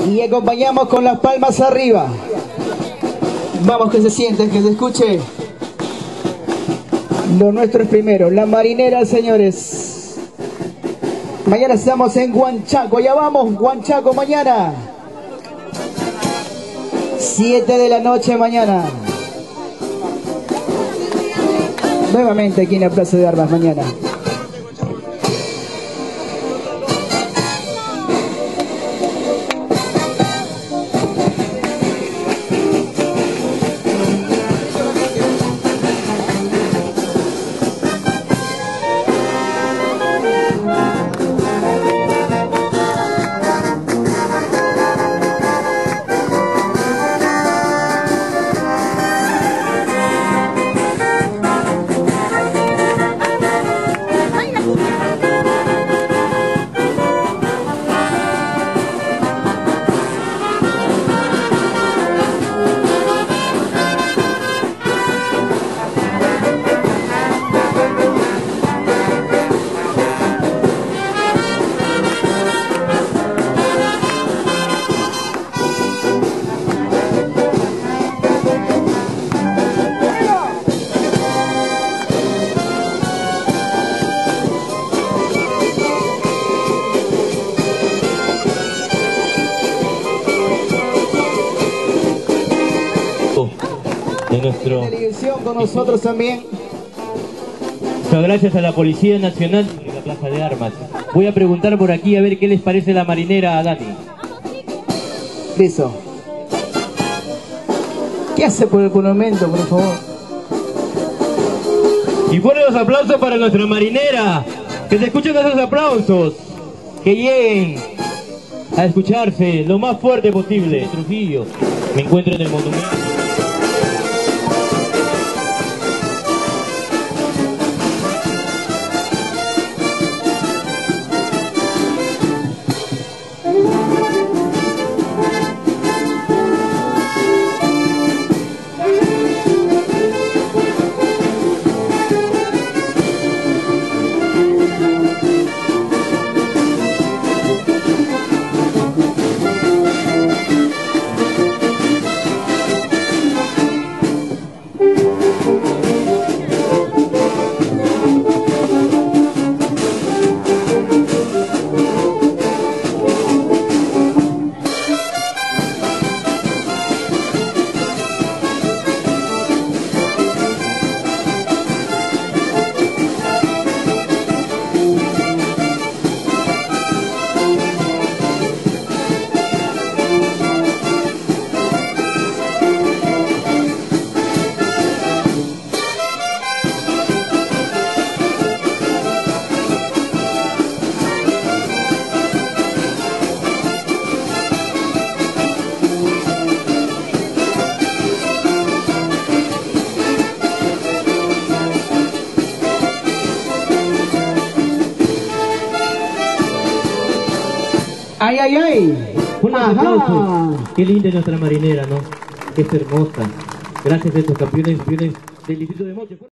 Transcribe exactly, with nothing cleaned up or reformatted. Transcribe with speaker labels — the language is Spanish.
Speaker 1: Y acompañamos con las palmas arriba. Vamos, que se sienten, que se escuche. Lo nuestro es primero. La marinera, señores. Mañana estamos en Huanchaco. Ya vamos, Huanchaco mañana. siete de la noche mañana. Nuevamente aquí en la Plaza de Armas mañana.
Speaker 2: De nuestro...
Speaker 1: televisión con nosotros también.
Speaker 2: Muchas gracias a la Policía Nacional de la Plaza de Armas. Voy a preguntar por aquí a ver qué les parece la marinera a Dani.
Speaker 1: Listo. ¿Qué hace por el monumento, por favor?
Speaker 2: Y fuertes los aplausos para nuestra marinera. Que se escuchen esos aplausos. Que lleguen a escucharse lo más fuerte posible. Trujillo, me encuentro en el monumento.
Speaker 1: ¡Ay, ay, ay!
Speaker 2: Unos aplausos. Qué linda es nuestra marinera, ¿no? Es hermosa. Gracias a estos campeones, campeones del Distrito de Moche.